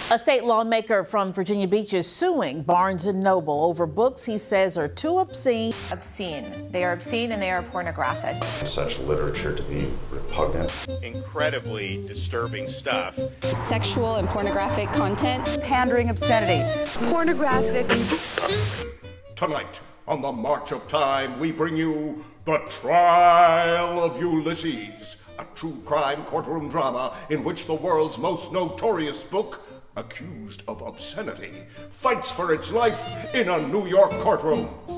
A state lawmaker from Virginia Beach is suing Barnes & Noble over books he says are too obscene. Obscene. They are obscene and they are pornographic. Such literature to be repugnant. Incredibly disturbing stuff. Sexual and pornographic content. Pandering obscenity. Pornographic. Tonight, on the March of Time, we bring you The Trial of Ulysses, a true crime courtroom drama in which the world's most notorious book, accused of obscenity, fights for its life in a New York courtroom.